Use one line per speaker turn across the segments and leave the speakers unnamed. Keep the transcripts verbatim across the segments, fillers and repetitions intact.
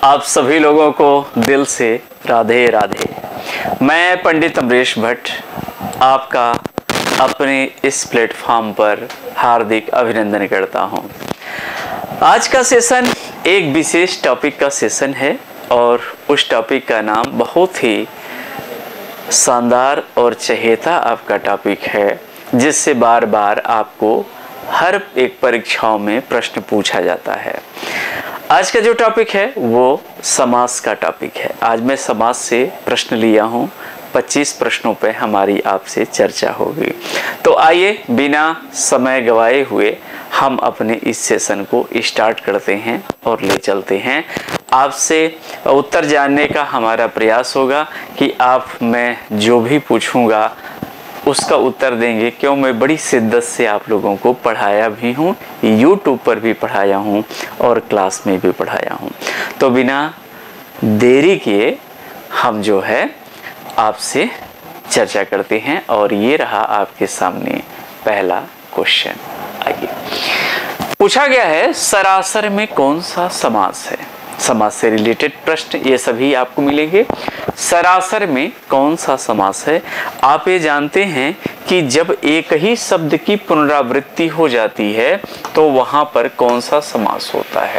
आप सभी लोगों को दिल से राधे राधे। मैं पंडित अमरीश भट्ट आपका अपने इस प्लेटफॉर्म पर हार्दिक अभिनंदन करता हूं। आज का सेशन एक विशेष टॉपिक का सेशन है और उस टॉपिक का नाम बहुत ही शानदार और चहेता आपका टॉपिक है, जिससे बार बार आपको हर एक परीक्षाओं में प्रश्न पूछा जाता है। आज का जो टॉपिक है वो समास का टॉपिक है। आज मैं समास से प्रश्न लिया हूँ, पच्चीस प्रश्नों पे हमारी आपसे चर्चा होगी। तो आइए बिना समय गवाए हुए हम अपने इस सेशन को स्टार्ट करते हैं और ले चलते हैं। आपसे उत्तर जानने का हमारा प्रयास होगा कि आप मैं जो भी पूछूंगा उसका उत्तर देंगे। क्यों, मैं बड़ी शिद्दत से आप लोगों को पढ़ाया भी हूँ, यूट्यूब पर भी पढ़ाया हूँ और क्लास में भी पढ़ाया हूँ। तो बिना देरी किए हम जो है आपसे चर्चा करते हैं और ये रहा आपके सामने पहला क्वेश्चन। आइए, पूछा गया है सरासर में कौन सा समास है। समास से रिलेटेड प्रश्न ये सभी आपको मिलेंगे। सरासर में कौन सा समास है। आप ये जानते हैं कि जब एक ही शब्द की पुनरावृत्ति हो जाती है तो वहां पर कौन सा समास होता है।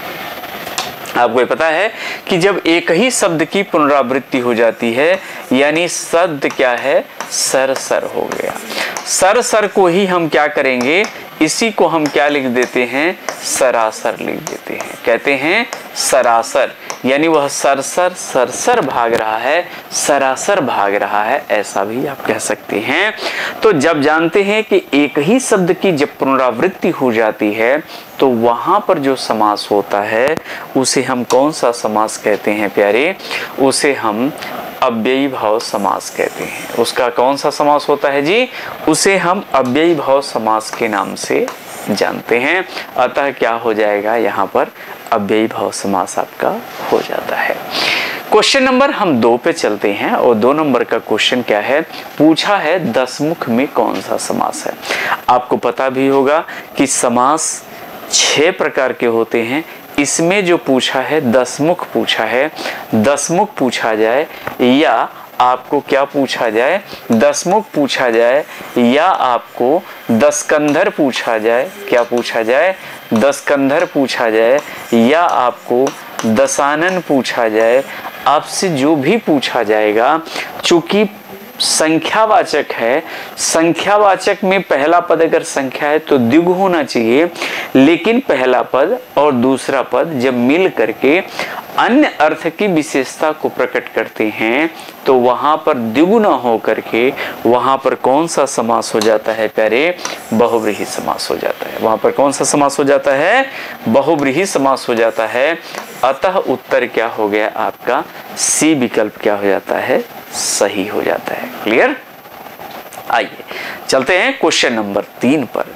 आपको ये पता है कि जब एक ही शब्द की पुनरावृत्ति हो जाती है यानी शब्द क्या है, सर सर हो गया। सर सर को ही हम क्या करेंगे, इसी को हम क्या लिख देते हैं, सरासर लिख देते हैं। कहते हैं सरासर, यानी वह सरसर सरसर भाग रहा है, सरासर भाग रहा है, ऐसा भी आप कह सकते हैं। तो जब जानते हैं कि एक ही शब्द की जब पुनरावृत्ति हो जाती है तो वहां पर जो समास होता है उसे हम कौन सा समास कहते हैं प्यारे, उसे हम अव्ययी भाव समास कहते हैं। उसका कौन सा समास होता है जी, उसे हम अव्ययी भाव समास के नाम से जानते हैं। अतः क्या हो जाएगा, यहाँ पर अव्ययी भाव समास आपका हो जाता है। क्वेश्चन नंबर हम दो पे चलते हैं और दो नंबर का क्वेश्चन क्या है, पूछा है दसमुख में कौन सा समास है। आपको पता भी होगा कि समास छह प्रकार के होते हैं। इसमें जो पूछा है दसमुख पूछा है। दसमुख पूछा जाए या आपको क्या पूछा जाए, दसमुख पूछा जाए या आपको दसकंधर पूछा जाए। क्या पूछा जाए, दसकंधर पूछा जाए या आपको दशानन पूछा जाए। आपसे जो भी पूछा जाएगा, चूंकि संख्यावाचक है, संख्यावाचक में पहला पद अगर संख्या है तो द्विगु होना चाहिए, लेकिन पहला पद और दूसरा पद जब मिल करके अन्य अर्थ की विशेषता को प्रकट करते हैं तो वहां पर द्विगु न हो करके वहां पर कौन सा समास हो जाता है प्यारे, बहुव्रीहि समास हो जाता है। वहां पर कौन सा समास हो जाता है, बहुव्रीहि समास हो जाता है। अतः उत्तर क्या हो गया आपका, सी विकल्प क्या हो जाता है, सही हो जाता है। क्लियर। आइए चलते हैं क्वेश्चन नंबर तीन पर।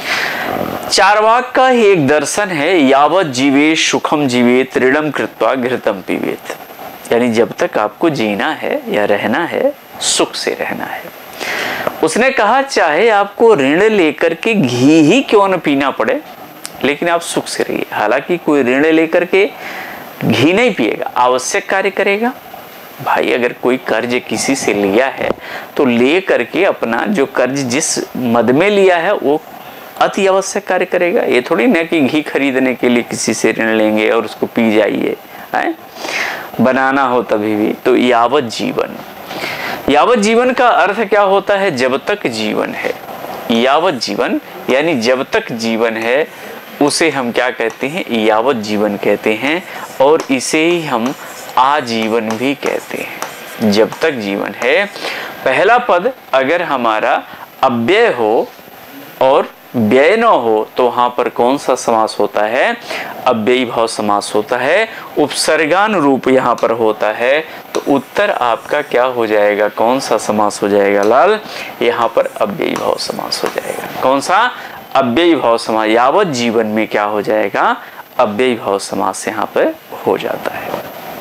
चार्वाक का ही एक दर्शन है, यावत जीवे सुखम जीवेत ऋणम कृत्वा घृतम पीवेत। यानी जब तक आपको जीना है या रहना है, सुख से रहना है। उसने कहा चाहे आपको ऋण लेकर के घी ही क्यों न पीना पड़े, लेकिन आप सुख से रहिए। हालांकि कोई ऋण लेकर के घी नहीं पिएगा, आवश्यक कार्य करेगा। भाई अगर कोई कर्ज किसी से लिया है तो ले करके अपना जो कर्ज जिस मद में लिया है वो अति आवश्यक कार्य करेगा। ये थोड़ी ना कि घी खरीदने के लिए किसी से ऋण लेंगे और उसको पी जाइए, है बनाना हो तभी भी। तो यावत जीवन, यावत जीवन का अर्थ क्या होता है, जब तक जीवन है। यावत जीवन यानी जब तक जीवन है उसे हम क्या कहते हैं, यावत जीवन कहते हैं। और इसे ही हम आजीवन भी कहते हैं, जब तक जीवन है। पहला पद अगर हमारा अव्यय हो और व्यय न हो तो वहां पर कौन सा समास होता है, अव्ययी भाव समास होता है। उपसर्गानुरूप यहाँ पर होता है तो उत्तर आपका क्या हो जाएगा, कौन सा समास हो जाएगा लाल, यहाँ पर अव्ययी भाव समास हो जाएगा। कौन सा, अव्ययी भाव समास। यावत जीवन में क्या हो जाएगा, अव्ययी भाव समास यहाँ पर हो जाता है।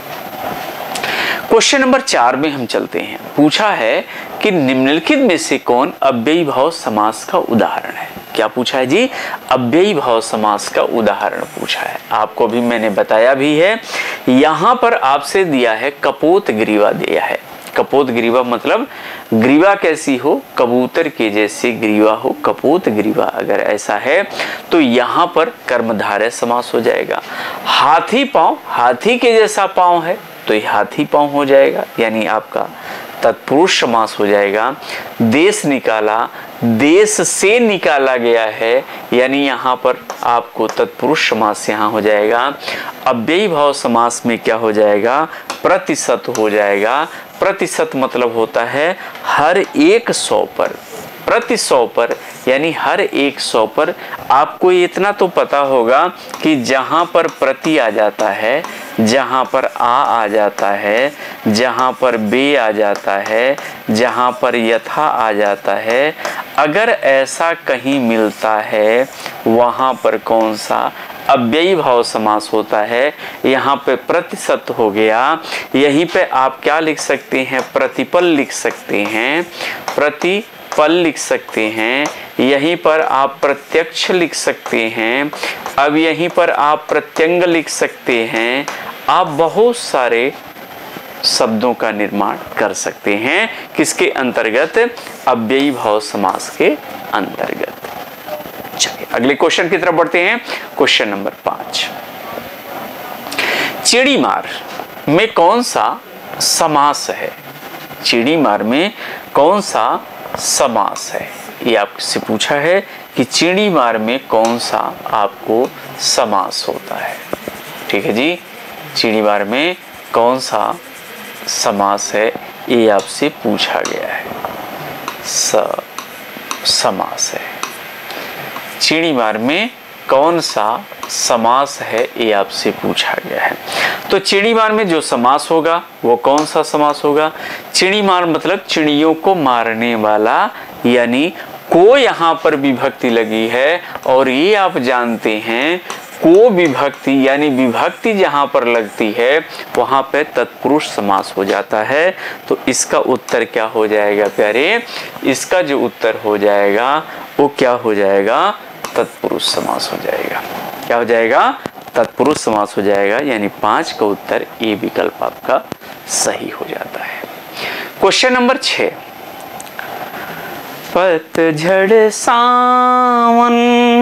क्वेश्चन नंबर चार में हम चलते हैं। पूछा है कि निम्नलिखित में से कौन अव्ययी भाव समास का उदाहरण है। क्या पूछा है जी, अव्ययी भाव समास का उदाहरण पूछा है। आपको भी मैंने बताया भी है यहाँ पर आपसे दिया है कपोत ग्रीवा दिया है। कपोत ग्रीवा मतलब ग्रीवा कैसी हो, कबूतर के जैसे ग्रीवा हो, कपोत ग्रीवा अगर ऐसा है तो यहाँ पर कर्मधारय समास हो जाएगा। हाथी पांव, हाथी के जैसा पांव है तो ये हाथी पांव हो जाएगा, यानी आपका तत्पुरुष समास हो जाएगा। देश निकाला, देश से निकाला गया है, यानी यहाँ पर आपको तत्पुरुष समास यहाँ हो जाएगा। अव्ययी भाव समास में क्या हो जाएगा, प्रतिशत हो जाएगा। प्रतिशत मतलब होता है हर एक सौ पर, प्रति सौ पर, यानी हर एक सौ पर। आपको इतना तो पता होगा कि जहाँ पर प्रति आ जाता है, जहाँ पर आ आ जाता है, जहाँ पर बे आ जाता है, जहाँ पर यथा आ जाता है, अगर ऐसा कहीं मिलता है वहाँ पर कौन सा अव्ययी भाव समास होता है। यहाँ पे प्रतिशत हो गया, यहीं पे आप क्या लिख सकते हैं, प्रतिपल लिख सकते हैं, प्रतिपल लिख सकते हैं। यहीं पर आप प्रत्यक्ष लिख सकते हैं। अब यहीं पर आप प्रत्यंग लिख सकते हैं। आप बहुत सारे शब्दों का निर्माण कर सकते हैं, किसके अंतर्गत, अव्ययी भाव समास के अंतर्गत। चलिए अगले क्वेश्चन की तरफ बढ़ते हैं। क्वेश्चन नंबर पांच, चिड़ी मार में कौन सा समास है। चिड़ी मार में कौन सा समास है, ये आपसे पूछा है कि चिड़ी मार में कौन सा आपको समास होता है। ठीक है जी, चिड़ी मार में कौन सा समास है ये आपसे पूछा गया है। स समास है, चिड़ी मार में कौन सा समास है ये आपसे पूछा गया है। तो चिड़ी मार में जो समास होगा वो कौन सा समास होगा। चिड़ी मार मतलब चिड़ियों को मारने वाला, यानी को यहाँ पर विभक्ति लगी है, और ये आप जानते हैं को विभक्ति यानी विभक्ति जहाँ पर लगती है वहाँ पे तत्पुरुष समास हो जाता है। तो इसका उत्तर क्या हो जाएगा प्यारे, इसका जो उत्तर हो जाएगा वो क्या हो जाएगा, तत्पुरुष समास हो जाएगा। क्या हो जाएगा, तत्पुरुष समास हो जाएगा, यानी पांच का उत्तर ए विकल्प आपका सही हो जाता है। क्वेश्चन नंबर छह, पतझड़ सावन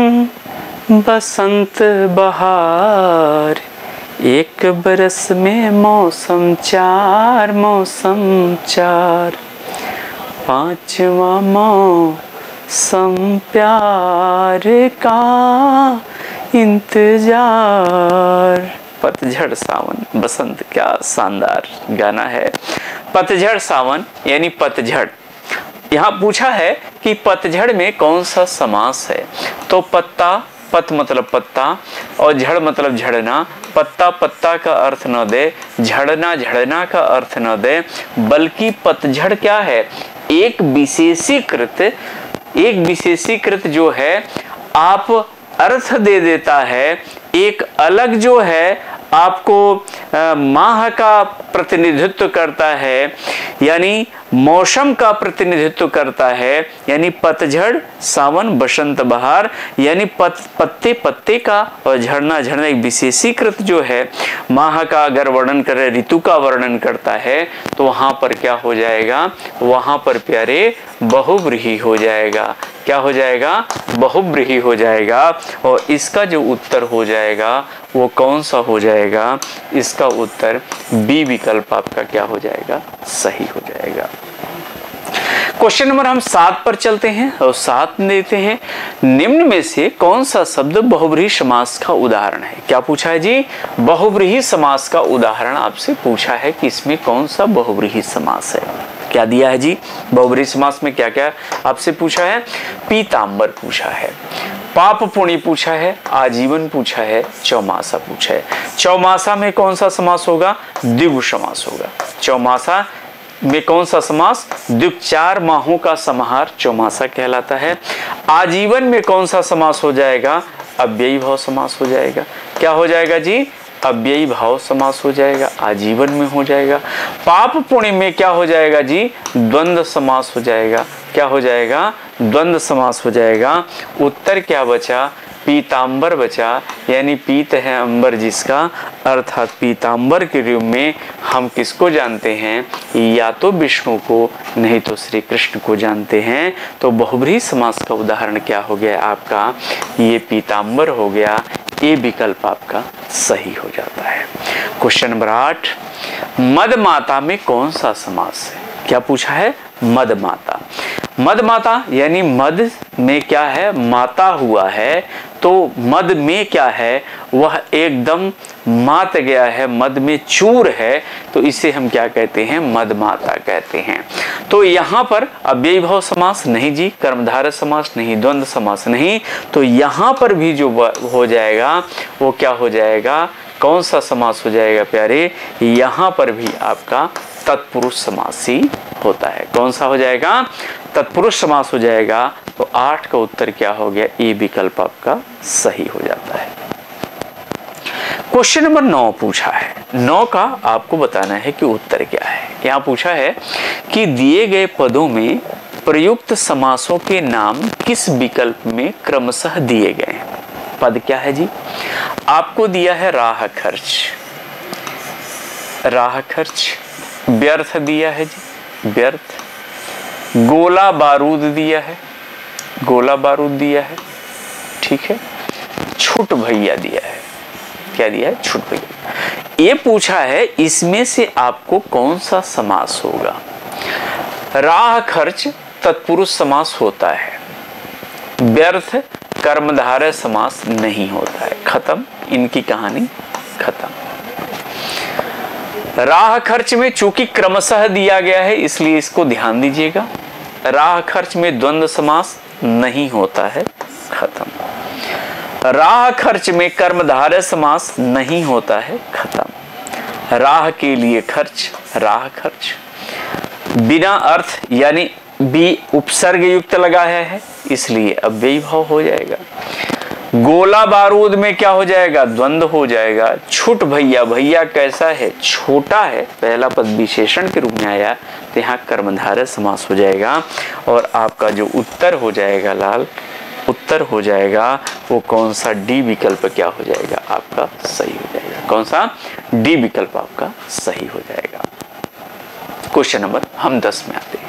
बसंत बहार, एक बरस में मौसम चार, मौसम चार, पांचवा मौसम प्यार का इंतजार। पतझड़ सावन बसंत, क्या शानदार गाना है। पतझड़ सावन यानी पतझड़। यहाँ पूछा है कि पतझड़ में कौन सा समास है। तो पत्ता, पत मतलब पत्ता, और झड़ मतलब झड़ना। पत्ता पत्ता का अर्थ न दे, झड़ना झड़ना का अर्थ न दे, बल्कि पतझड़ क्या है, एक विशेषीकृत, एक विशेषीकृत जो है आप अर्थ दे देता है, एक अलग जो है आपको आ, माह का प्रतिनिधित्व करता है, यानी मौसम का प्रतिनिधित्व करता है। यानी पतझड़ सावन बसंत बहार, यानी पत, पत्ते पत्ते का और झड़ना झड़ना एक विशेषीकृत जो है माह का अगर वर्णन करे, ऋतु का वर्णन करता है, तो वहां पर क्या हो जाएगा, वहां पर प्यारे बहुव्रीहि हो जाएगा। क्या हो जाएगा, बहुव्रीहि हो जाएगा। और इसका जो उत्तर हो जाएगा वो कौन सा हो जाएगा, इसका उत्तर बी विकल्प आपका क्या हो जाएगा, सही हो जाएगा। क्वेश्चन नंबर हम सात पर चलते हैं और सात देते हैं, निम्न में से कौन सा शब्द बहुव्रीहि समास का उदाहरण है। क्या पूछा है जी, बहुव्रीहि समास का उदाहरण आपसे पूछा है कि इसमें कौन सा बहुव्रीहि समास है। क्या दिया है जी, बहुव्रीहि समास में क्या क्या आपसे पूछा है, पीतांबर पूछा है, पाप पुण्य पूछा है, आजीवन पूछा है, चौमासा पूछा है। चौमासा में कौन सा समास होगा, द्विगु समास होगा। चौमासा में कौन सा समास, द्विगु, चार माहों का समाहार चौमासा कहलाता है। आजीवन में कौन सा समास हो जाएगा, अव्ययी भाव समास हो जाएगा। क्या हो जाएगा जी, अव्ययी भाव समास हो जाएगा, आजीवन में हो जाएगा। पाप पुण्य में क्या हो जाएगा जी, द्वंद्व समास हो जाएगा। क्या हो जाएगा, द्वंद्व समास हो जाएगा। उत्तर क्या बचा, पीतांबर बचा, यानी पीत है अंबर जिसका, अर्थात पीताम्बर के रूप में हम किसको जानते हैं? या तो विष्णु को, नहीं तो श्री कृष्ण को जानते हैं। तो बहुब्रीहि समास का उदाहरण क्या हो गया आपका? ये पीताम्बर हो गया। ये विकल्प आपका सही हो जाता है। क्वेश्चन नंबर आठ, मदमाता में कौन सा समास है? क्या पूछा है? मदमाता। मदमाता यानी मद में क्या है? माता हुआ है। तो मद में क्या है? वह एकदम मात गया है, मद में चूर है। तो इसे हम क्या कहते हैं? मदमाता कहते हैं। तो यहाँ पर अव्ययी भाव समास नहीं जी, कर्मधारय समास नहीं, द्वंद्व समास नहीं। तो यहाँ पर भी जो हो जाएगा वो क्या हो जाएगा? कौन सा समास हो जाएगा प्यारे? यहाँ पर भी आपका तत्पुरुष समास ही होता है। कौन सा हो जाएगा? तत्पुरुष समास हो जाएगा। तो आठ का उत्तर क्या हो गया? ए विकल्प आपका सही हो जाता है। क्वेश्चन नंबर नौ पूछा है। नौ का आपको बताना है कि उत्तर क्या है। यहाँ पूछा है कि दिए गए पदों में प्रयुक्त समासों के नाम किस विकल्प में क्रमशः दिए गए हैं? पद क्या है जी? आपको दिया है राह खर्च, राह खर्च। व्यर्थ दिया है जी, व्यर्थ। गोला बारूद दिया है, गोला बारूद दिया है, ठीक है। छुट भैया दिया है, क्या दिया है? छुट भैया। ये पूछा है इसमें से आपको कौन सा समास होगा? राह खर्च तत्पुरुष समास होता है, व्यर्थ कर्मधारय समास नहीं होता है। खत्म, इनकी कहानी खत्म। राह खर्च में चूंकि क्रमशः दिया गया है इसलिए इसको ध्यान दीजिएगा। राह खर्च में द्वंद्व समास नहीं होता है। खत्म। राह खर्च में कर्मधारय समास नहीं होता है। खत्म। राह के लिए खर्च, राह खर्च। बिना अर्थ यानी बी उपसर्ग युक्त लगाया है इसलिए अव्ययी भाव हो जाएगा। गोला बारूद में क्या हो जाएगा? द्वंद्व हो जाएगा। छुट भैया, भैया कैसा है? छोटा है। पहला पद विशेषण के रूप में आया तो यहाँ कर्मधारय समास हो जाएगा। और आपका जो उत्तर हो जाएगा लाल, उत्तर हो जाएगा वो कौन सा? डी विकल्प क्या हो जाएगा? आपका सही हो जाएगा। कौन सा? डी विकल्प आपका सही हो जाएगा। क्वेश्चन नंबर हम दस में आते हैं।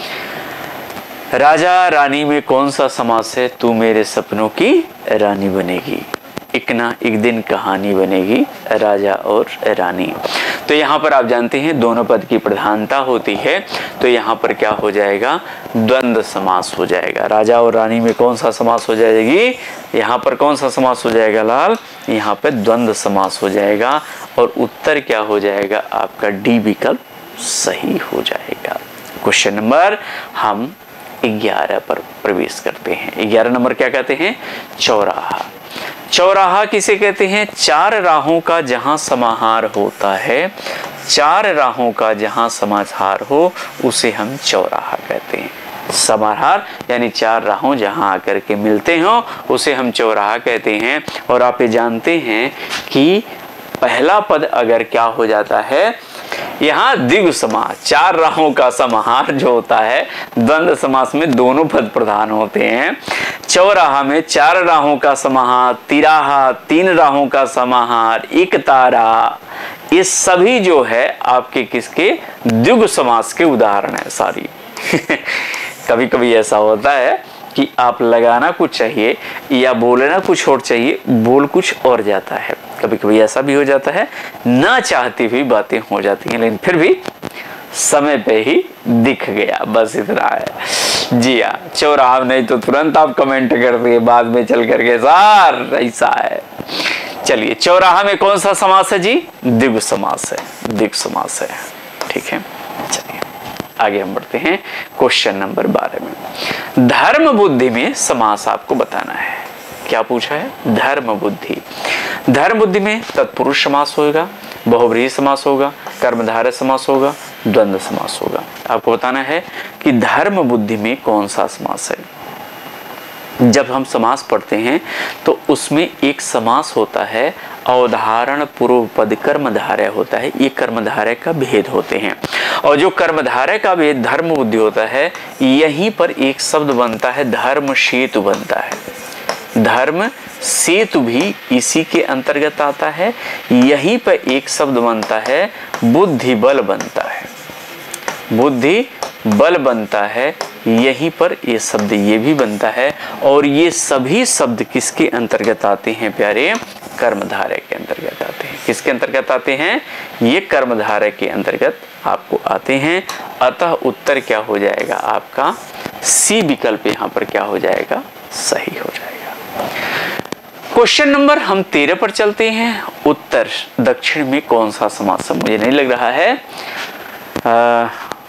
राजा रानी में कौन सा समास है? तू मेरे सपनों की रानी बनेगी, एक ना एक दिन कहानी बनेगी, राजा और रानी। तो यहाँ पर आप जानते हैं दोनों पद की प्रधानता होती है। तो यहाँ पर क्या हो जाएगा? द्वंद्व समास हो जाएगा। राजा और रानी में कौन सा समास हो जाएगी? यहाँ पर कौन सा समास हो जाएगा लाल? यहाँ पर द्वंद्व समास हो जाएगा। और उत्तर क्या हो जाएगा? आपका डी विकल्प सही हो जाएगा। क्वेश्चन नंबर हम ग्यारह पर प्रवेश करते हैं। ग्यारह नंबर क्या कहते हैं? चौराहा। चौराहा किसे कहते हैं? चार राहों का जहां समाहार होता है, चार राहों का जहां समाहार हो उसे हम चौराहा कहते हैं। समाहार यानी चार राहों जहां आकर के मिलते हो उसे हम चौराहा कहते हैं। और आप ये जानते हैं कि पहला पद अगर क्या हो जाता है? यहाँ द्विगु समास, चार राहों का समाहार जो होता है, द्वंद्व समास में दोनों पद प्रधान होते हैं। चौराहा में चार राहों का समाहार, तिराहा तीन राहों का समाहार, एक तारा, ये सभी जो है आपके किसके? द्विगु समास के उदाहरण है सारी। कभी कभी ऐसा होता है कि आप लगाना कुछ चाहिए या बोलना कुछ और चाहिए, बोल कुछ और जाता है। कभी कभी ऐसा भी हो जाता है, ना चाहती हुई बातें हो जाती हैं, लेकिन फिर भी समय पे ही दिख गया, बस इतना है। जी हाँ, चौराहा नहीं तो तुरंत आप कमेंट कर दिए बाद में चल करके सर ऐसा है। चलिए, चौराहा में कौन सा समास है जी? द्विगु समास है, द्विगु समास है। ठीक है, चलिए आगे हम बढ़ते हैं क्वेश्चन नंबर बारह में। धर्म बुद्धि में समास आपको बताना है। क्या पूछा है? धर्म बुद्धि। धर्म बुद्धि में तत्पुरुष समास होगा, बहुब्रीहि समास होगा, कर्मधारय समास होगा, द्वंद्व समास होगा। आपको बताना है कि धर्म बुद्धि में कौन सा समास है। जब हम समास पढ़ते हैं तो उसमें एक समास होता है अवधारण पूर्व पद कर्मधारय होता है। ये कर्मधारय का भेद होते हैं। और जो कर्मधारय का भेद धर्म बुद्धि होता है, यहीं पर एक शब्द बनता है, धर्म सेतु बनता है। धर्म सेतु भी इसी के अंतर्गत आता है। यहीं पर एक शब्द बनता है, बुद्धि बल बनता है, बुद्धि बल बनता है, यहीं पर ये शब्द ये भी बनता है। और ये सभी शब्द किसके अंतर्गत आते हैं प्यारे? कर्मधारय के अंतर्गत आते हैं। किसके अंतर्गत आते हैं? ये कर्मधारय के अंतर्गत आपको आते हैं। अतः उत्तर क्या हो जाएगा आपका? सी विकल्प यहाँ पर क्या हो जाएगा? सही हो जाएगा। क्वेश्चन नंबर हम तेरह पर चलते हैं। उत्तर दक्षिण में कौन सा समास है? मुझे नहीं लग रहा है आ,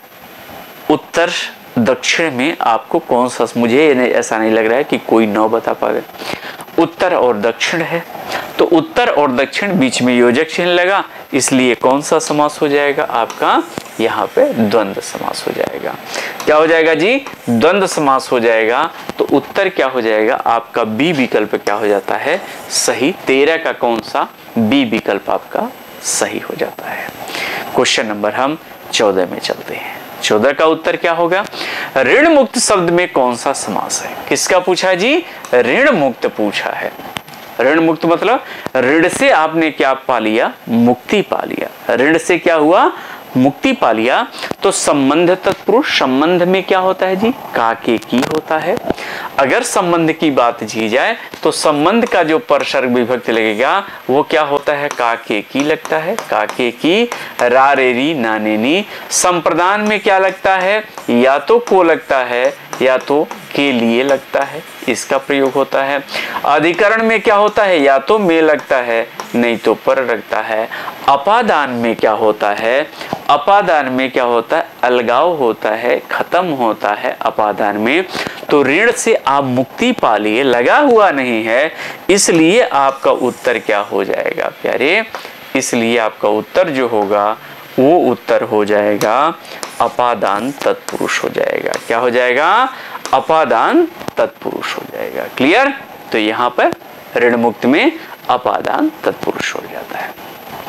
उत्तर दक्षिण में आपको कौन सा, मुझे ऐसा नहीं लग रहा है कि कोई नौ बता पाएगा। उत्तर और दक्षिण है, तो उत्तर और दक्षिण बीच में योजक चिन्ह लगा, इसलिए कौन सा समास हो जाएगा आपका? यहाँ पे द्वंद्व समास हो जाएगा। क्या हो जाएगा जी? द्वंद्व समास हो जाएगा। तो उत्तर क्या हो जाएगा आपका? बी विकल्प क्या हो जाता है? सही। तेरह का कौन सा? बी विकल्प आपका सही हो जाता है। क्वेश्चन नंबर हम चौदह में चलते हैं। चौदह का उत्तर क्या होगा? ऋण मुक्त शब्द में कौन सा समास है? किसका पूछा जी? ऋण मुक्त पूछा है। ऋण मुक्त मतलब ऋण से आपने क्या पा लिया? मुक्ति पा लिया। ऋण से क्या हुआ? मुक्ति पा लिया। तो संबंध तत्पुरुष संबंध में क्या होता है जी? काके की होता है। अगर संबंध की बात की जाए तो संबंध का जो परसर्ग विभक्ति लगेगा वो क्या होता है? काके की लगता है। काके की, रारेरी नानेनी। संप्रदान में क्या लगता है? या तो को लगता है या तो के लिए लगता है, इसका प्रयोग होता है। अधिकरण में क्या होता है? या तो में लगता है नहीं तो पर लगता है। अपादान में क्या होता है? अपादान में क्या होता है? अलगाव होता है, खत्म होता है अपादान में। तो ऋण से आप मुक्ति पा लिए, लगा हुआ नहीं है, इसलिए आपका उत्तर क्या हो जाएगा प्यारे? इसलिए आपका उत्तर जो होगा वो उत्तर हो जाएगा अपादान तत्पुरुष हो जाएगा। क्या हो जाएगा? अपादान तत्पुरुष हो जाएगा। क्लियर? तो यहाँ पर ऋण मुक्त में अपादान तत्पुरुष हो जाता है।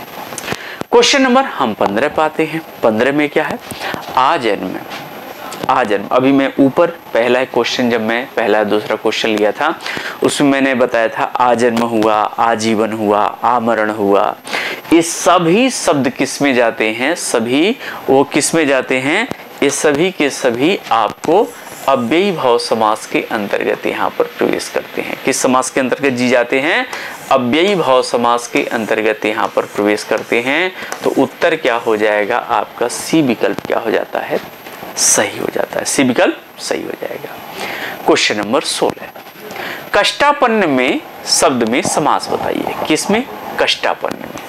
क्वेश्चन नंबर हम पंद्रह पाते हैं। पंद्रह में क्या है? आजन्म। आजन्म, अभी मैं ऊपर पहला क्वेश्चन, जब मैं पहला दूसरा क्वेश्चन लिया था उसमें मैंने बताया था आजन्म हुआ, आजीवन हुआ, आमरण हुआ। ये सभी शब्द किस में जाते हैं? सभी वो किस में जाते हैं? ये सभी के सभी आपको अव्ययी भाव समास के अंतर्गत यहाँ पर प्रवेश करते हैं। किस समास के अंतर्गत जी जाते हैं? अव्ययी भाव समास के अंतर्गत यहाँ पर प्रवेश करते हैं। तो उत्तर क्या हो जाएगा आपका? सी विकल्प क्या हो जाता है? सही हो जाता है। सी विकल्प सही हो जाएगा। क्वेश्चन नंबर सोलह। कष्टापन्न में शब्द में समास बताइए। किसमें? कष्टापन्न में।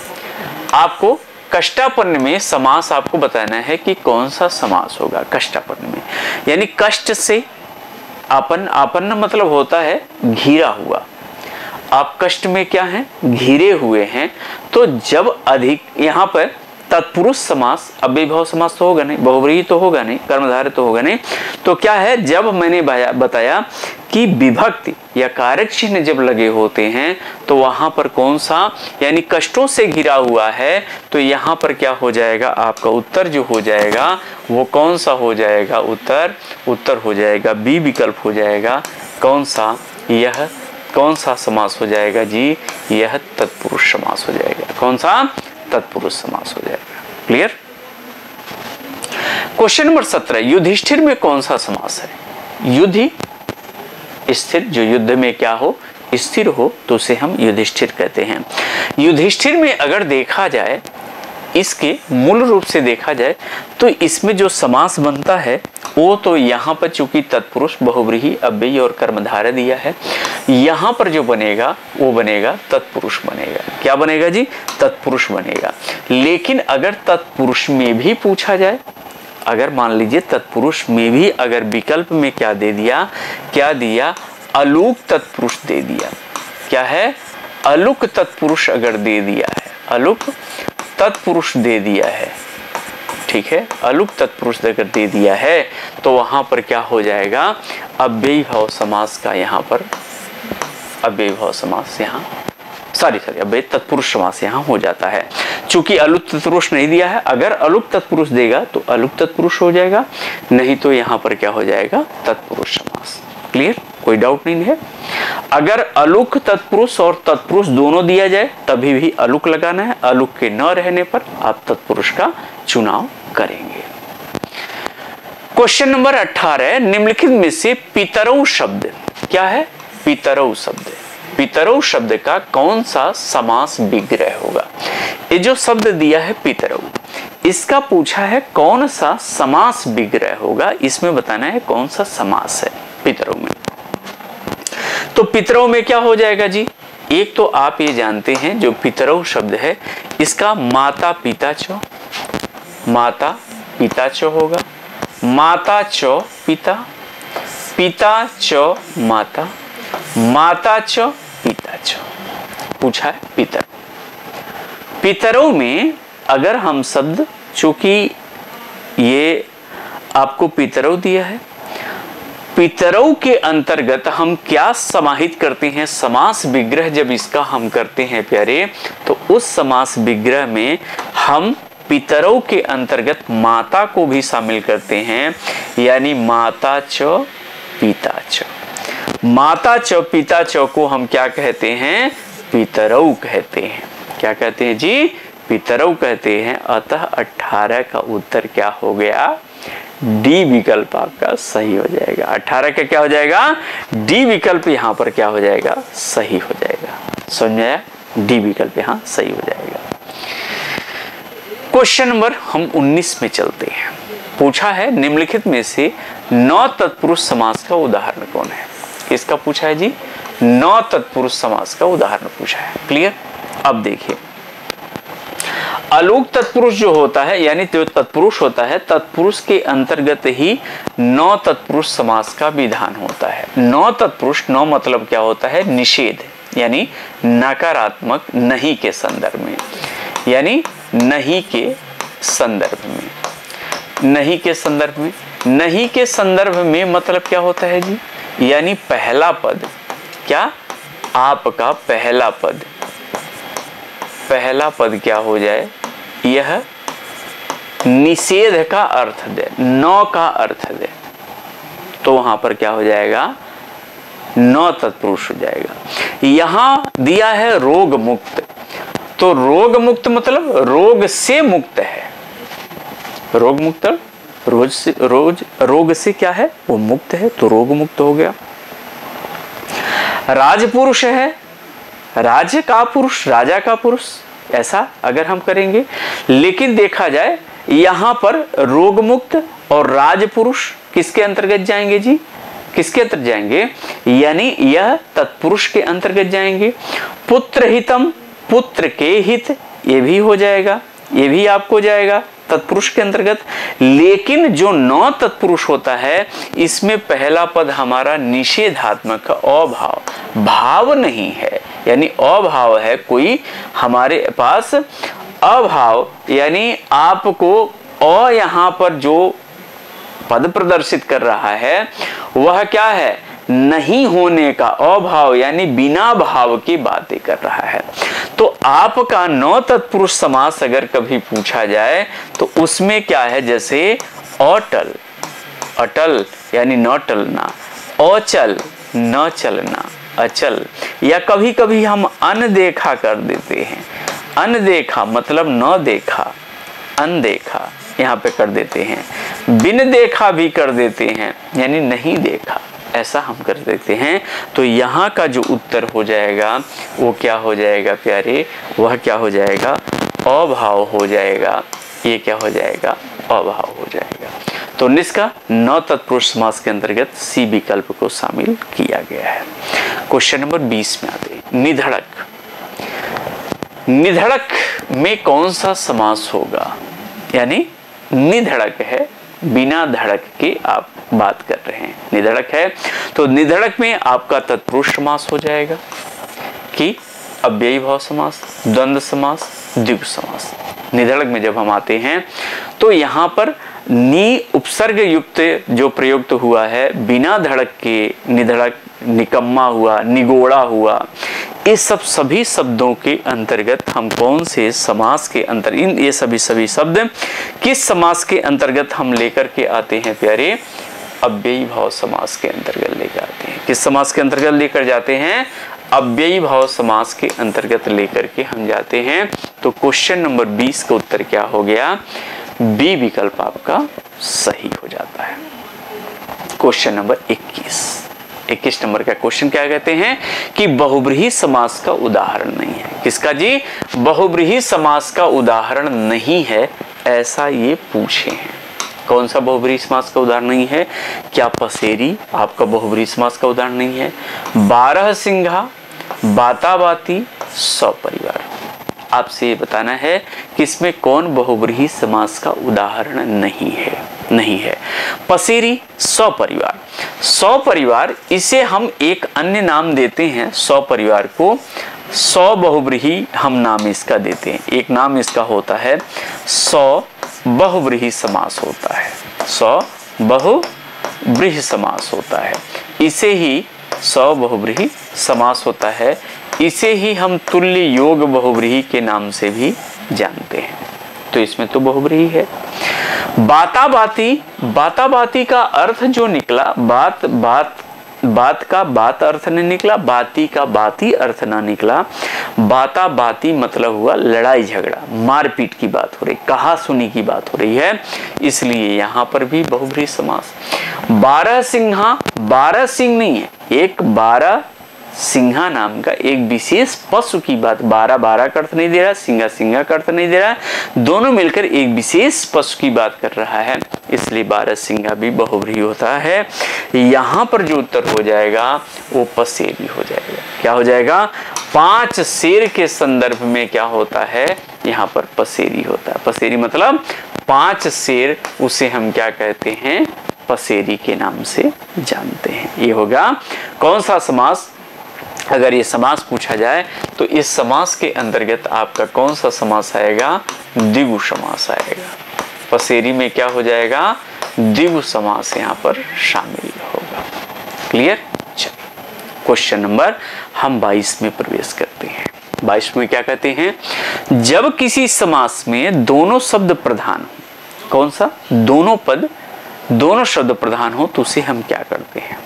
आपको कष्टापन्न में समास आपको बताना है कि कौन सा समास होगा कष्टापन्न में। यानी कष्ट से आपन, आपन्न मतलब होता है घिरा हुआ। आप कष्ट में क्या हैं? घिरे हुए हैं। तो जब अधिक यहाँ पर तत्पुरुष समास, अव्ययी भाव समास तो होगा नहीं, बहुव्रीहि तो होगा नहीं, कर्मधारय तो होगा नहीं। तो क्या है? जब मैंने बताया कि विभक्ति या कारक चिन्ह जब लगे होते हैं तो वहां पर कौन सा, यानी कष्टों से घिरा हुआ है, तो यहाँ पर क्या हो जाएगा आपका उत्तर जो हो जाएगा वो कौन सा हो जाएगा? उत्तर उत्तर हो जाएगा बी विकल्प हो जाएगा। कौन सा? यह कौन सा समास हो जाएगा जी? यह तत्पुरुष समास हो जाएगा। कौन सा? तत्पुरुष समास हो जाएगा। क्लियर? क्वेश्चन नंबर सत्रह। युधिष्ठिर में कौन सा समास है? युधि स्थिर, जो युद्ध में क्या हो? स्थिर हो, तो उसे हम युधिष्ठिर कहते हैं। युधिष्ठिर में अगर देखा जाए, इसके मूल रूप से देखा जाए तो इसमें जो समास बनता है वो तो यहाँ पर चूंकि तत्पुरुष, बहुव्रीहि, अव्ययी और कर्मधारय दिया है, यहाँ पर जो बनेगा वो बनेगा तत्पुरुष बनेगा। क्या बनेगा जी? तत्पुरुष बनेगा। लेकिन अगर तत्पुरुष में भी पूछा जाए, अगर मान लीजिए तत्पुरुष में भी अगर विकल्प में क्या दे दिया? क्या दिया? अलुक तत्पुरुष दे दिया। क्या है? अलुक तत्पुरुष अगर दे दिया है, अलुक तत्पुरुष दे दिया है, ठीक है, अलुक तत्पुरुष अगर दे दिया है तो वहां पर क्या हो जाएगा? अव्ययी भाव समास का यहाँ पर अव्ययी भाव समास यहाँ सॉरी सॉरी अव्ययी तत्पुरुष समास यहाँ हो जाता है। चूंकि अलुक तत्पुरुष नहीं दिया है, अगर अलुक तत्पुरुष देगा तो अलुक तत्पुरुष हो जाएगा, नहीं तो यहाँ पर क्या हो जाएगा? तत्पुरुष समास। क्लियर? कोई डाउट नहीं है। अगर अलुक तत्पुरुष और तत्पुरुष दोनों दिया जाए तभी भी अलुक लगाना है, अलुक के न रहने पर आप तत्पुरुष का चुनाव करेंगे। क्वेश्चन नंबर अठारह, निम्नलिखित में से पितरौ शब्द क्या है? पितरौ शब्द, पितरौ शब्द का कौन सा समास विग्रह होगा? ये जो शब्द दिया है पितरौ, इसका पूछा है कौन सा समास विग्रह होगा, इसमें बताना है कौन सा समास है पितरौ में। तो पितरौ में क्या हो जाएगा जी? एक तो आप ये जानते हैं जो पितरौ शब्द है इसका माता पिता च, माता पिता च होगा, माता च पिता, पिता च माता, माता च पिता च, पूछा है पितरौ। पितरौ में अगर हम शब्द, चूंकि ये आपको पितरौ दिया है, पितरौ के अंतर्गत हम क्या समाहित करते हैं? समास विग्रह जब इसका हम करते हैं प्यारे, तो उस समास विग्रह में हम पितरौ के अंतर्गत माता को भी शामिल करते हैं, यानी माता च पिता च। माता च पिता च को हम क्या कहते हैं? पितरौ कहते हैं। क्या कहते हैं जी? पितरौ कहते हैं। अतः अठारह का उत्तर क्या हो गया? डी विकल्प आपका सही हो जाएगा। अठारह का क्या हो जाएगा? डी विकल्प यहाँ पर क्या हो जाएगा? सही हो जाएगा। समझ में आया? डी विकल्प यहाँ सही हो जाएगा। क्वेश्चन नंबर हम उन्नीस में चलते हैं। पूछा है निम्नलिखित में से नौ तत्पुरुष समास का उदाहरण कौन है? किसका पूछा है जी? नौ तत्पुरुष समास का उदाहरण पूछा है। क्लियर? अब देखिए, अलुक तत्पुरुष जो होता है, यानी जो तत्पुरुष होता है, तत्पुरुष के अंतर्गत ही नौ तत्पुरुष समास का विधान होता है। नौ तत्पुरुष, नौ मतलब क्या होता है? निषेध, यानी नकारात्मक, नहीं के संदर्भ में, यानी नहीं के संदर्भ में, नहीं के संदर्भ में, नहीं के संदर्भ में मतलब क्या होता है जी? यानी पहला पद, क्या? आपका पहला पद, पहला पद क्या हो जाए? यह निषेध का अर्थ दे, नौ का अर्थ दे, तो वहां पर क्या हो जाएगा? नौ तत्पुरुष हो जाएगा। यहां दिया है रोग मुक्त, तो रोग मुक्त मतलब रोग से मुक्त है। रोग मुक्त, रोज से, रोज रोग से क्या है? वो मुक्त है, तो रोग मुक्त हो गया। राजपुरुष है, राज्य का पुरुष, राजा का पुरुष, ऐसा अगर हम करेंगे, लेकिन देखा जाए यहां पर रोग मुक्त और राजपुरुष किसके अंतर्गत जाएंगे जी? किसके अंतर्गत जाएंगे? यानी यह तत्पुरुष के अंतर्गत जाएंगे। पुत्र हितम, पुत्र के हित, ये भी हो जाएगा, ये भी आपको जाएगा तत्पुरुष के अंतर्गत। लेकिन जो नौ तत्पुरुष होता है, इसमें पहला पद हमारा निषेधात्मक, अभाव, भाव नहीं है, यानी अभाव है, कोई हमारे पास अभाव, यानी आपको अ यहां पर जो पद प्रदर्शित कर रहा है वह क्या है? नहीं होने का, अभाव, यानी बिना भाव की बातें कर रहा है। तो आपका नौ तत्पुरुष समास अगर कभी पूछा जाए तो उसमें क्या है? जैसे अटल, अटल यानी न टलना, अचल न चलना, अचल, या कभी कभी हम अनदेखा कर देते हैं। अनदेखा मतलब न देखा, अनदेखा यहाँ पे कर देते हैं। बिन देखा भी कर देते हैं, यानी नहीं देखा, ऐसा हम कर देते हैं। तो यहाँ का जो उत्तर हो जाएगा वो क्या हो जाएगा प्यारे? वह क्या हो जाएगा? अभाव हो जाएगा। ये क्या हो जाएगा? अभाव हो जाएगा। तो उन्नीस का नौ तत्पुरुष समास के अंतर्गत सी विकल्प को शामिल किया गया है। क्वेश्चन नंबर बीस में आते हैं। निधड़क, निधड़क में कौन सा समास होगा? यानी निधड़क है, बिना धड़क के आप बात कर रहे हैं, निधड़क है, तो निधड़क में आपका तत्पुरुष समास हो जाएगा कि अव्ययी भाव समास, द्वंद्व समास, द्विगु समास। निधड़क में जब हम आते हैं तो यहाँ पर नि उपसर्ग युक्त जो प्रयुक्त हुआ है, बिना धड़क के निधड़क, निकम्मा हुआ, निगोड़ा हुआ, इस सब सभी शब्दों के अंतर्गत हम कौन से समास के अंतर, इन ये सभी सभी शब्द किस समास के अंतर्गत हम लेकर के आते हैं प्यारे? अव्ययी भाव समास के अंतर्गत लेकर आते हैं। किस समास के अंतर्गत लेकर जाते हैं? अव्ययी भाव समास के अंतर्गत लेकर के हम जाते हैं। तो क्वेश्चन नंबर बीस का उत्तर क्या हो गया? बी विकल्प आपका सही हो जाता है। क्वेश्चन नंबर इक्कीस इक्कीस नंबर का क्वेश्चन क्या कहते हैं कि बहुब्रीहि समास का उदाहरण नहीं है। किसका जी? बहुब्रीहि समास का उदाहरण नहीं है, ऐसा ये पूछे हैं। कौन सा बहुब्रीहि समास का उदाहरण नहीं है? क्या पसेरी आपका बहुब्रीहि समास का उदाहरण नहीं है? बारह सिंघा, बाता बाती, सपरिवार। आपसे ये बताना है कि इसमें कौन बहुब्रीहि समास का उदाहरण नहीं है। नहीं है पसेरी, सपरिवार। सपरिवार इसे हम एक अन्य नाम देते हैं। सपरिवार को सौ बहुब्रीहि हम नाम इसका देते हैं। एक नाम इसका होता है सौ बहुब्रीहि समास होता है। सौ बहुब्रीहि समास होता है। इसे ही सौ बहुब्रीहि समास होता है। इसे ही हम तुल्य योग बहुब्रीहि के नाम से भी जानते हैं। तो इसमें तो बहुब्रीहि है। बाता बाती, बाता बाती का अर्थ जो निकला, बात बात बात का बात अर्थ नहीं निकला, बाती का बाती अर्थ ना निकला। बाता बाती मतलब हुआ लड़ाई झगड़ा, मारपीट की बात हो रही, कहा सुनी की बात हो रही है, इसलिए यहाँ पर भी बहुब्रीहि समास। बारह सिंहा, बारह सिंह नहीं है, एक बारह सिंहा नाम का एक विशेष पशु की बात। बारह बारह का अर्थ नहीं दे रहा, सिंहा सिंहा का अर्थ नहीं दे रहा, दोनों मिलकर एक विशेष पशु की बात कर रहा है, इसलिए बारह सिंहा भी बहुब्रीहि होता है। यहाँ पर जो उत्तर हो जाएगा वो पसेरी हो जाएगा। क्या हो जाएगा? पांच शेर के संदर्भ में क्या होता है? यहाँ पर पसेरी होता है। पसेरी मतलब पांच शेर, उसे हम क्या कहते हैं? पसेरी के नाम से जानते हैं। ये होगा कौन सा समास? अगर ये समास पूछा जाए तो इस समास के अंतर्गत आपका कौन सा समास आएगा? द्विगु समास आएगा। पसेरी में क्या हो जाएगा? द्विगु समास यहाँ पर शामिल होगा। क्लियर? चलिए क्वेश्चन नंबर हम बाईस में प्रवेश करते हैं। बाईस में क्या कहते हैं? जब किसी समास में दोनों शब्द प्रधान हो, कौन सा? दोनों पद, दोनों शब्द प्रधान हो, तो उसे हम क्या करते हैं?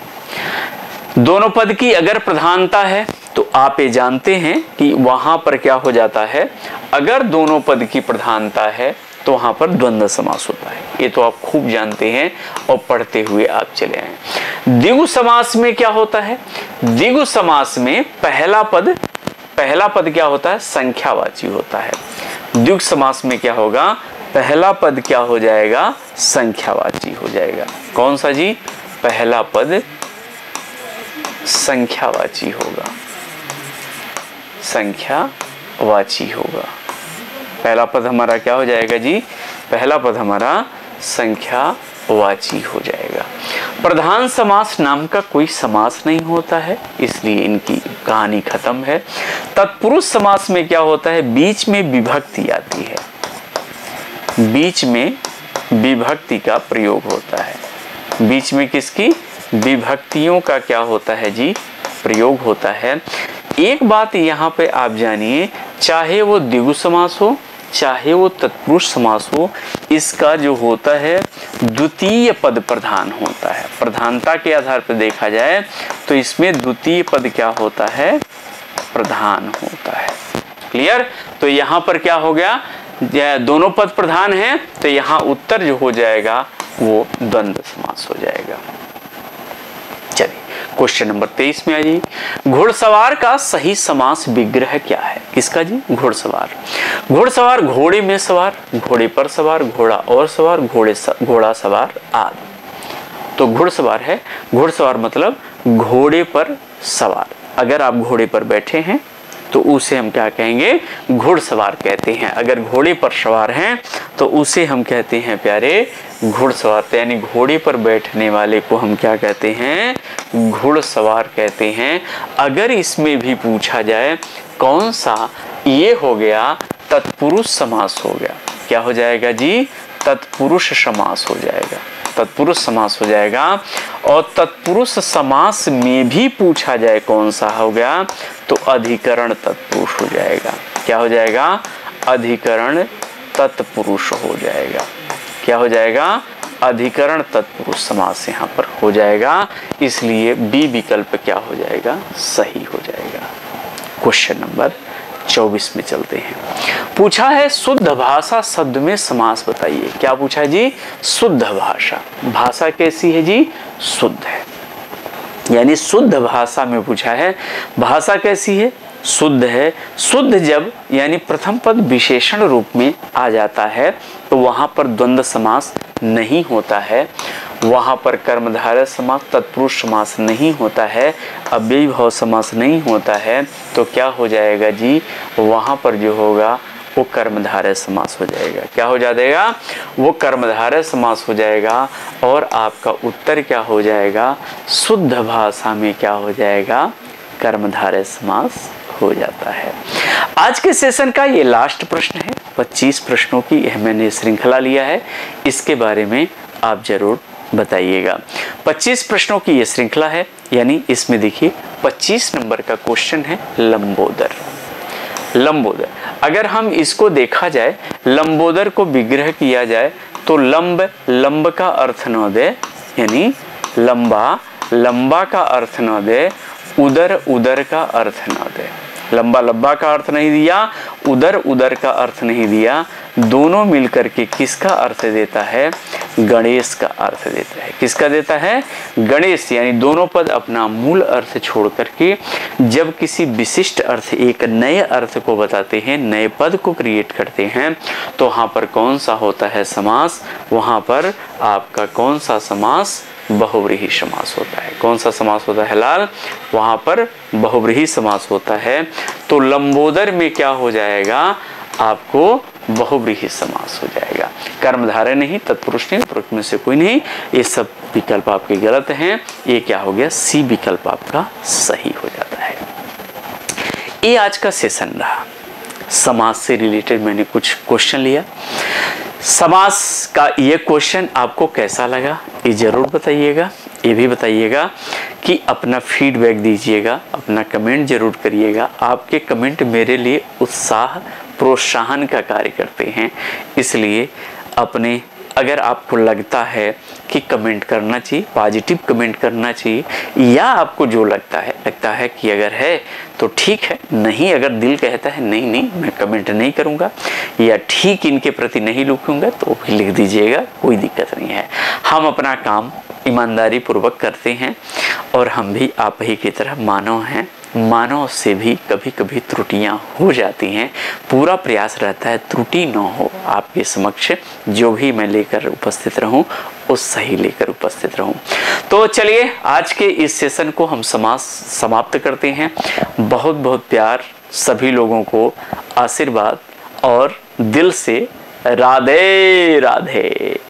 दोनों पद की अगर प्रधानता है तो आप ये जानते हैं कि वहां पर क्या हो जाता है? अगर दोनों पद की प्रधानता है तो वहां पर द्वंद्व समास होता है। ये तो आप खूब जानते हैं और पढ़ते हुए आप चले आए। द्विगु समास में क्या होता है? द्विगु समास में पहला पद, पहला पद क्या होता है? संख्यावाची होता है। द्विगु समास में क्या होगा? पहला पद क्या हो जाएगा? संख्यावाची हो जाएगा। कौन सा जी? पहला पद संख्यावाची होगा, संख्यावाची होगा। पहला पद हमारा क्या हो जाएगा जी? पहला पद हमारा संख्यावाची हो जाएगा। प्रधान समास नाम का कोई समास नहीं होता है, इसलिए इनकी कहानी खत्म है। तत्पुरुष समास में क्या होता है? बीच में विभक्ति आती है, बीच में विभक्ति का प्रयोग होता है। बीच में किसकी? विभक्तियों का क्या होता है जी? प्रयोग होता है। एक बात यहाँ पे आप जानिए, चाहे वो द्विगु समास हो, चाहे वो तत्पुरुष समास हो, इसका जो होता है द्वितीय पद प्रधान होता है। प्रधानता के आधार पर देखा जाए तो इसमें द्वितीय पद क्या होता है? प्रधान होता है। क्लियर? तो यहाँ पर क्या हो गया? दोनों पद प्रधान हैं, तो यहाँ उत्तर जो हो जाएगा वो द्वंद्व समास हो जाएगा। चलिए क्वेश्चन नंबर तेईस में आइए। घुड़सवार का सही समास विग्रह क्या है? किसका जी? घुड़सवार। घुड़सवार घोड़े में सवार, घोड़े पर सवार, घोड़ा और सवार, घोड़े स, घोड़ा सवार आदि। तो घुड़सवार है, घुड़सवार मतलब घोड़े पर सवार। अगर आप घोड़े पर बैठे हैं तो उसे हम क्या कहेंगे? घुड़सवार कहते हैं। अगर घोड़े पर सवार हैं तो उसे हम कहते हैं प्यारे घुड़सवार। यानी घोड़े पर बैठने वाले को हम क्या कहते हैं? घुड़सवार कहते हैं। अगर इसमें भी पूछा जाए कौन सा, ये हो गया तत्पुरुष समास हो गया। क्या हो जाएगा जी? तत्पुरुष समास हो जाएगा। तत्पुरुष समास हो जाएगा। और तत्पुरुष समास में भी पूछा जाए कौन सा हो गया, तो अधिकरण तत्पुरुष हो जाएगा। क्या हो जाएगा? अधिकरण तत्पुरुष हो जाएगा। क्या हो जाएगा? अधिकरण तत्पुरुष समास यहाँ पर हो जाएगा, इसलिए बी विकल्प क्या हो जाएगा, सही हो जाएगा। क्वेश्चन नंबर चौबीस में चलते हैं। पूछा है शुद्ध भाषा शब्द में समास बताइए। क्या पूछा है जी, शुद्ध भाषा। भाषा कैसी है जी, शुद्ध है, यानी शुद्ध भाषा में पूछा है। भाषा कैसी है, शुद्ध है। शुद्ध जब यानी प्रथम पद विशेषण रूप में आ जाता है तो वहां पर द्वंद्व समास नहीं होता है, वहां पर कर्मधारय समास, तत्पुरुष समास नहीं होता है, अव्ययी भाव समास नहीं होता है, तो क्या हो जाएगा जी, वहां पर जो होगा वो कर्मधारय समास हो जाएगा। क्या हो जाएगा, वो कर्मधारय समास हो जाएगा और आपका उत्तर क्या हो जाएगा, शुद्ध भाषा में क्या हो जाएगा, कर्मधारय समास हो जाता है। आज के सेशन का ये लास्ट प्रश्न है। पच्चीस प्रश्नों की यह मैंने श्रृंखला लिया है, इसके बारे में आप जरूर बताइएगा। पच्चीस प्रश्नों की ये श्रृंखला है, यानी इसमें देखिए पच्चीस नंबर का क्वेश्चन है लंबोदर। लंबोदर अगर हम इसको देखा जाए, लंबोदर को विग्रह किया जाए तो लंब, लंब का अर्थ न दे, यानी लंबा, लंबा का अर्थ न दे, उदर, उदर का अर्थ न दे। लंबा लंबा का अर्थ नहीं दिया, उदर उदर का अर्थ नहीं दिया, दोनों मिलकर के किसका अर्थ देता है, गणेश का अर्थ देता है। किसका देता है, गणेश। यानी दोनों पद अपना मूल अर्थ छोड़ करके जब किसी विशिष्ट अर्थ, एक नए अर्थ को बताते हैं, नए पद को क्रिएट करते हैं, तो वहां पर कौन सा होता है समास, वहां पर आपका कौन सा समास, बहुव्रीहि समास होता है। कौन सा समास होता है लाल, वहां पर बहुव्रीहि समास होता है। तो लंबोदर में क्या हो जाएगा, आपको बहुव्रीहि समास हो जाएगा। कर्मधारय नहीं, तत्पुरुष नहीं, उपरोक्त में से कोई नहीं, ये सब विकल्प आपके गलत हैं। ये क्या हो गया, सी विकल्प आपका सही हो जाता है। ये आज का सेशन रहा। समास से रिलेटेड मैंने कुछ क्वेश्चन लिया। समास का ये क्वेश्चन आपको कैसा लगा ये जरूर बताइएगा। ये भी बताइएगा कि अपना फीडबैक दीजिएगा, अपना कमेंट जरूर करिएगा। आपके कमेंट मेरे लिए उत्साह, प्रोत्साहन का कार्य करते हैं, इसलिए अपने, अगर आपको लगता है कि कमेंट करना चाहिए, पॉजिटिव कमेंट करना चाहिए, या आपको जो लगता है लगता है कि अगर है तो ठीक है, नहीं अगर दिल कहता है नहीं नहीं मैं कमेंट नहीं करूँगा या ठीक इनके प्रति नहीं लिखूँगा, तो भी लिख दीजिएगा, कोई दिक्कत नहीं है। हम अपना काम ईमानदारी पूर्वक करते हैं और हम भी आप ही की तरह मानव हैं। मानव से भी कभी कभी त्रुटियां हो जाती हैं, पूरा प्रयास रहता है त्रुटि न हो। आपके समक्ष जो भी मैं लेकर उपस्थित रहूं उस सही लेकर उपस्थित रहूं। तो चलिए आज के इस सेशन को हम समास समाप्त करते हैं। बहुत बहुत प्यार, सभी लोगों को आशीर्वाद और दिल से राधे राधे।